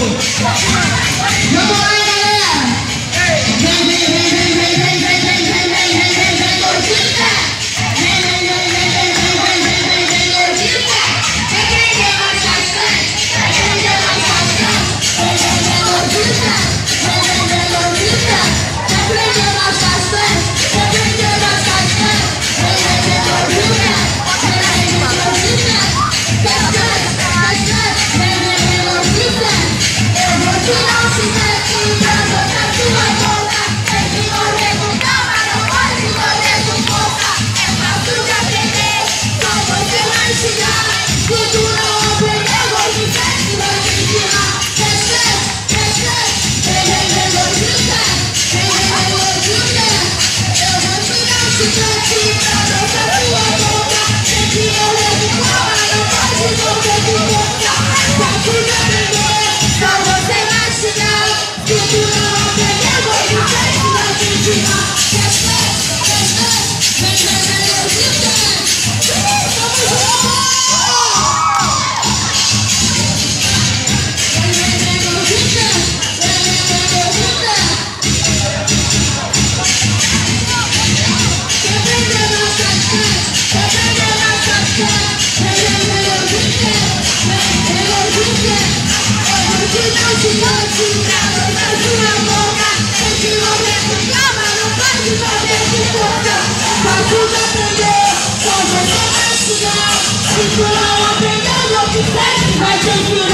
Vamos lá, galera! Vem, vem, vem, vem, vem, vem, vem, vem, vem, vem, vem, vem, vem, gordita! Vem, vem, vem, vem, vem, vem, vem, vem, vem, vem, gordita! Vem, vem, vem, mais bastante! Vem, vem, vem, mais bastante! Vem, vem, vem, gordita! Vem, vem, vem, gordita! Vem, vem, vem, mais bastante! Vem, vem, vem, mais bastante! Vem, vem, vem, gordita! Vem, vem, vem, gordita! Bastante, bastante! Vem, vem, vem, gordita! Eu vou tirar o chiclete pra botar sua boca. Tem que correr com calma, não pode correr com boca. É fácil de aprender, só você vai ensinar. Se tu não aprender, vou de frente, vou te ensinar. Bastante, bastante, vem, vem, vem, gordita. Vem, vem, vem, gordita. Eu vou tirar o chiclete pra botar sua boca. Tem que correr com calma, não pode correr com boca. É fácil de aprender, só você vai ensinar. Se tu não aprender, vou de frente, vou te ensinar. Bastante, bastante, vem, vem, vem, gordita. Vamos junto! Vem, vem, vem, gordita. Vem, vem, vem, gordita. Quer aprender mais bastante? Quer aprender mais bastante? Vem, vem, vem, gordita. Vem, vem, gordita. Eu vou te dar um chiclete pra botar sua boca. Tem que correr com calma, não pode correr com boca. Fácil de aprender, só você vai ensinar. Se tu não aprender, vou te frente, vai te ensinar.